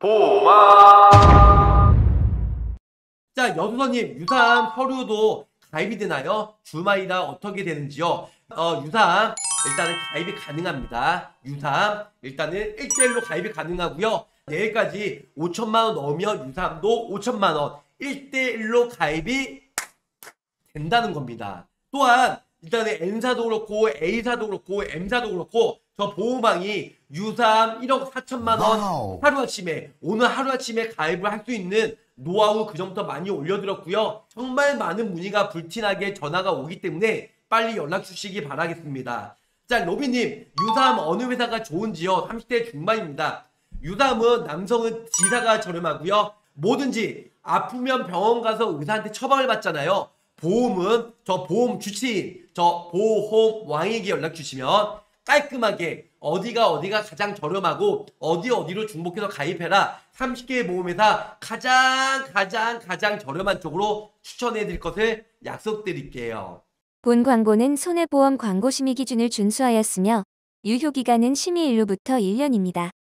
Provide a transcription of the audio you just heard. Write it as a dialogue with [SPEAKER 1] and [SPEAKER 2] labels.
[SPEAKER 1] 보마.
[SPEAKER 2] 자, 여수선님, 유삼 서류도 가입이 되나요? 주말이라 어떻게 되는지요? 유삼 일단은 가입이 가능합니다. 유삼 일단은 1대1로 가입이 가능하고요. 내일까지 5천만원 넣으면 유삼도 5천만원 1대1로 가입이 된다는 겁니다. 또한 일단은 N사도 그렇고 A사도 그렇고 M사도 그렇고 저 보호망이 유삼 1억 4천만원 하루아침에 오늘 하루아침에 가입을 할 수 있는 노하우 그 전부터 많이 올려드렸고요. 정말 많은 문의가 불티나게 전화가 오기 때문에 빨리 연락 주시기 바라겠습니다. 자, 로비님, 유삼 어느 회사가 좋은지요? 30대 중반입니다. 유삼은 남성은 D사가 저렴하고요. 뭐든지 아프면 병원 가서 의사한테 처방을 받잖아요. 보험은 저 보험 주치의, 저 보험 왕에게 연락 주시면 깔끔하게 어디가 가장 저렴하고 어디로 중복해서 가입해라. 30개의 보험회사 가장 저렴한 쪽으로 추천해 드릴 것을 약속드릴게요.
[SPEAKER 3] 본 광고는 손해보험 광고 심의 기준을 준수하였으며 유효기간은 심의일로부터 1년입니다.